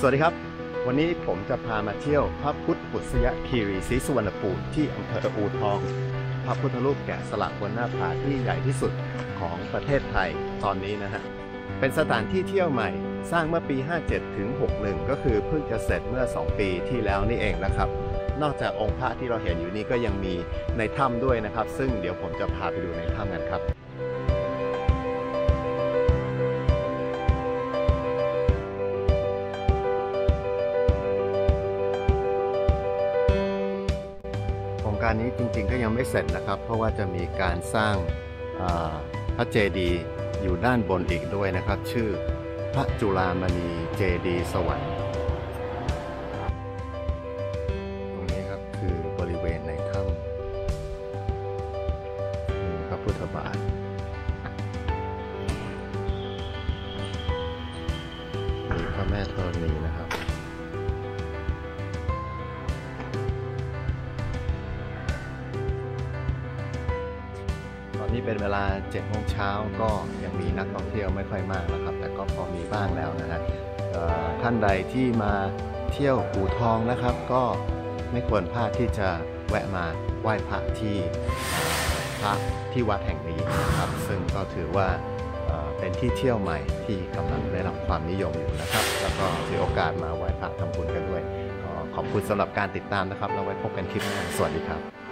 วัสดีครับวันนี้ผมจะพามาเที่ยวพระพุทธปุษยคีรีศรีสุวรรณภูมิที่อำเภออู่ทองพระพุทธรูปแกะสลักบนหน้าผาที่ใหญ่ที่สุดของประเทศไทยตอนนี้นะฮะเป็นสถานที่เที่ยวใหม่สร้างเมื่อปี 57 ถึง 61 ก็คือเพิ่งจะเสร็จเมื่อ 2 ปีที่แล้วนี่เองนะครับนอกจากองค์พระที่เราเห็นอยู่นี้ก็ยังมีในถ้ำด้วยนะครับซึ่งเดี๋ยวผมจะพาไปดูในถ้ำกันครับโครงการนี้จริงๆก็ยังไม่เสร็จนะครับเพราะว่าจะมีการสร้างพระเจดีย์อยู่ด้านบนอีกด้วยนะครับชื่อพระจุฬามณีเจดีย์สวรรค์ตรงนี้ครับคือบริเวณในถ้ำมีพระพุทธบาทมีพระแม่ธรณีนะครับตอนนี้เป็นเวลา 7 โมงเช้าก็ยังมีนักท่องเที่ยวไม่ค่อยมากนะครับแต่ก็พอมีบ้างแล้วนะฮะท่านใดที่มาเที่ยวอู่ทองนะครับก็ไม่ควรพลาดที่จะแวะมาไหว้พระที่วัดแห่งนี้นะครับซึ่งก็ถือว่าเป็นที่เที่ยวใหม่ที่กำลังได้รับความนิยมอยู่นะครับแล้วก็ถือโอกาสมาไหว้พระทำบุญกันด้วยขอบคุณสำหรับการติดตามนะครับเราไว้พบกันคลิปหน้าสวัสดีครับ